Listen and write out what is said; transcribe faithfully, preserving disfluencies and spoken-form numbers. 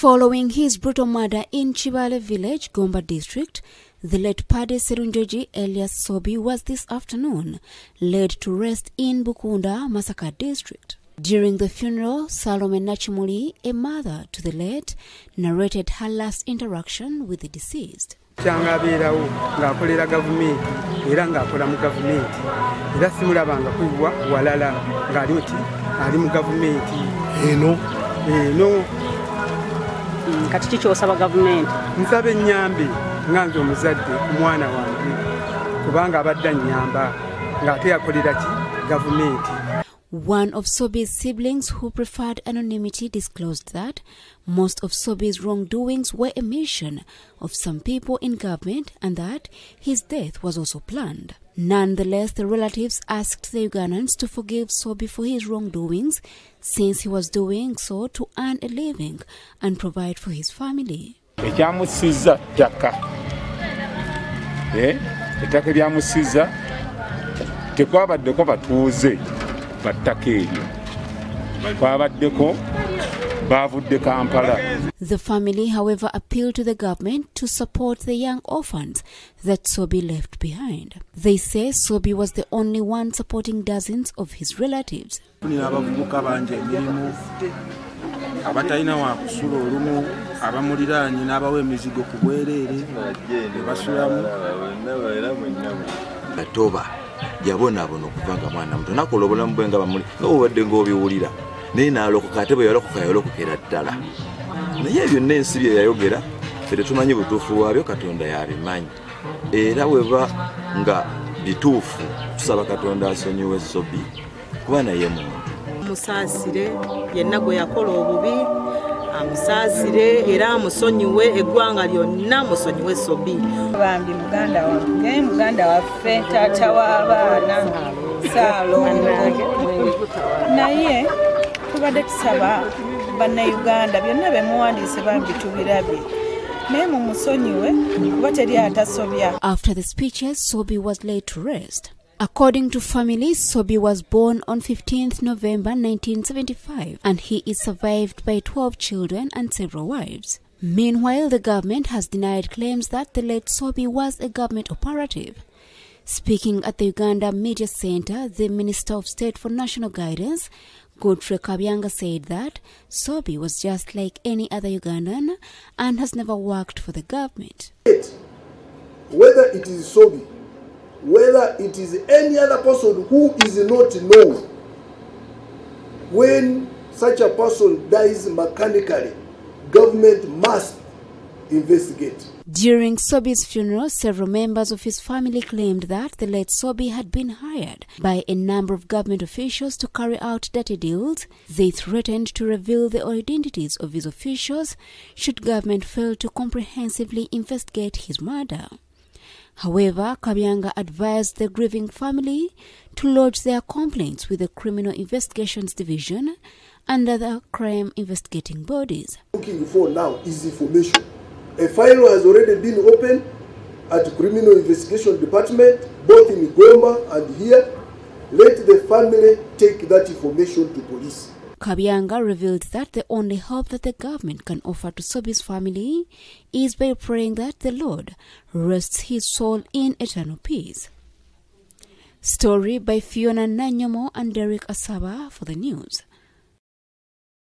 Following his brutal murder in Chibale village, Gomba district, the late Pade Serunjoji Elias Sobi was this afternoon laid to rest in Bukunda, Masaka district. During the funeral, Salome Nachimuli, a mother to the late, narrated her last interaction with the deceased. Changabeerawo ng'akolera gavumenti era ng'akola mu gavumenti era simulabanga kuyiwa walala ng'ali oti ali mu gavumenti eno eno kati kiki ky'osaba gavumenti? Nsaba ennyambe nga nze omuzadde omwana wange kubanga abadde annyamba ng'ate yakolera ki gavumenti. One of Sobi's siblings who preferred anonymity disclosed that most of Sobi's wrongdoings were a mission of some people in government and that his death was also planned. Nonetheless, the relatives asked the Ugandans to forgive Sobi for his wrongdoings since he was doing so to earn a living and provide for his family. Ekyamusiza ttaka. Eh? Ettaka eryamusiza tekwabaddeko batuuze battaka eryo. Kwabaddeko bavudde Kampala. The family, however, appealed to the government to support the young orphans that Sobi left behind. They say Sobi was the only one supporting dozens of his relatives. Abatalina wa kusula olumu abamuliraanye n'abawa emizigo ku bwereere ne basulamu atoba yabonaabona okuva nga mwana muto nakola obulamu bwe nga bamuli nga obadde ng'obiwulira naye n'alokoka ate bwe yalokoka yalokokera ddala naye byonna ensi bye yayogera ffe tetumanyi butuufu bwabyo Katonda yabimanyi era weba nga bituufu tusaba Katonda asonyiwe Sobi kuba naye muntu amusaasire yenna gwe yakola obubi amusaasire era amusonyiwe eggwanga lyonna amusonyiwe Sobi. Bambi muganda wange muganda waffe taata w'abaana Salongo naye tubadde tusaba bannayuganda byonna bye muwandiise bambi tubirabye naye mumusonyiwe kuba teri atasobya. After the speeches, Sobi was laid to rest. According to family, Sobi was born on fifteenth November nineteen seventy-five and he is survived by twelve children and several wives. Meanwhile, the government has denied claims that the late Sobi was a government operative. Speaking at the Uganda Media Center, the Minister of State for National Guidance, Godfrey Kabyanga, said that Sobi was just like any other Ugandan and has never worked for the government. Whether it is Sobi, whether it is any other person who is not known, when such a person dies mechanically, government must investigate. During Sobi's funeral, several members of his family claimed that the late Sobi had been hired by a number of government officials to carry out dirty deals. They threatened to reveal the identities of his officials should government fail to comprehensively investigate his murder. However, Kabyanga advised the grieving family to lodge their complaints with the Criminal Investigations Division and other crime investigating bodies. Looking for now is information. A file has already been opened at the Criminal Investigation Department, both in Gomba and here. Let the family take that information to police. Kabyanga revealed that the only hope that the government can offer to Sobi's family is by praying that the Lord rests his soul in eternal peace. Story by Fiona Nanyomo and Derek Asaba for the news.